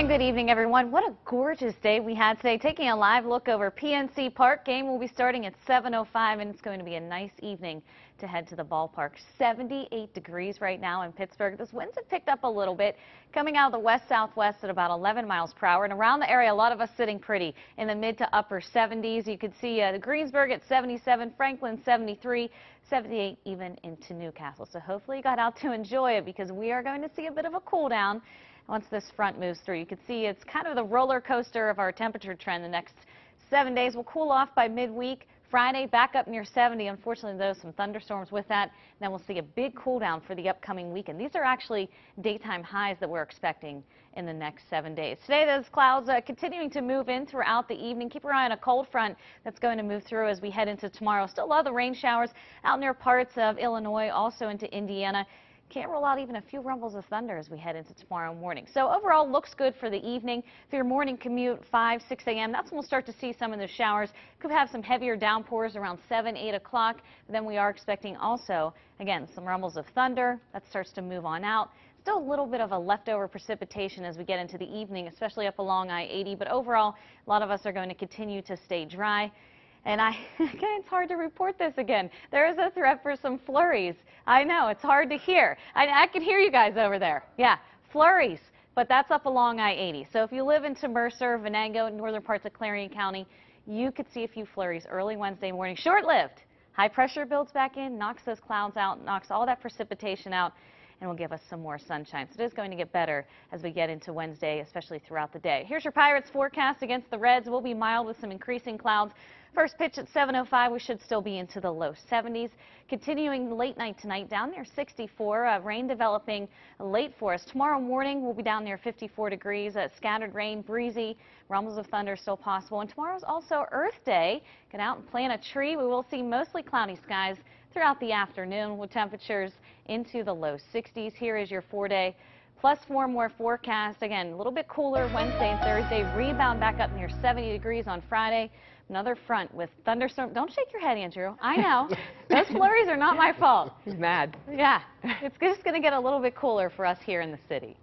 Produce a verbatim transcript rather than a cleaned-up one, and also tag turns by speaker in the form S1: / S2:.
S1: And good evening, everyone. What a gorgeous day we had today. Taking a live look over P N C Park. Game will be starting at seven oh five, and it's going to be a nice evening to head to the ballpark. seventy-eight degrees right now in Pittsburgh. Those winds have picked up a little bit, coming out of the west-southwest at about eleven miles per hour. And around the area, a lot of us sitting pretty in the mid to upper seventies. You can see uh, Greensburg at seventy-seven, Franklin seventy-three, seventy-eight even into Newcastle. So hopefully you got out to enjoy it, because we are going to see a bit of a cool down once this front moves through. You can see it's kind of the roller coaster of our temperature trend. The next seven days will cool off by midweek. Friday back up near seventy. Unfortunately, though, some thunderstorms with that. And then we'll see a big cool down for the upcoming weekend. These are actually daytime highs that we're expecting in the next seven days. Today, those clouds uh, continuing to move in throughout the evening. Keep your eye on a cold front that's going to move through as we head into tomorrow. Still a lot of the rain showers out near parts of Illinois, also into Indiana. Can't rule out even a few rumbles of thunder as we head into tomorrow morning. So overall, looks good for the evening. For your morning commute, five, six a m, that's when we'll start to see some of the showers. Could have some heavier downpours around seven, eight o'clock. Then we are expecting also, again, some rumbles of thunder. That starts to move on out. Still a little bit of a leftover precipitation as we get into the evening, especially up along I eighty. But overall, a lot of us are going to continue to stay dry. And I, again, it's hard to report this again. There is a threat for some flurries. I know, it's hard to hear. I, I can hear you guys over there. Yeah, flurries, but that's up along I eighty. So if you live into Mercer, Venango, northern parts of Clarion County, you could see a few flurries early Wednesday morning. Short-lived. High pressure builds back in, knocks those clouds out, knocks all that precipitation out, and will give us some more sunshine. So it is going to get better as we get into Wednesday, especially throughout the day. Here's your Pirates forecast against the Reds. We'll be mild with some increasing clouds. First pitch at seven oh five, we should still be into the low seventies. Continuing late night tonight, down near sixty-four. Uh, rain developing late for us. Tomorrow morning, we'll be down near fifty-four degrees. Uh, scattered rain, breezy, rumbles of thunder still possible. And tomorrow's also Earth Day. Get out and plant a tree. We will see mostly cloudy skies throughout the afternoon with temperatures into the low sixties. Here is your four-day plus four more forecast. Again, a little bit cooler Wednesday and Thursday. Rebound back up near seventy degrees on Friday. Another front with thunderstorm. Don't shake your head, Andrew. I know. Those flurries are not my fault.
S2: He's mad.
S1: Yeah. It's just going to get a little bit cooler for us here in the city.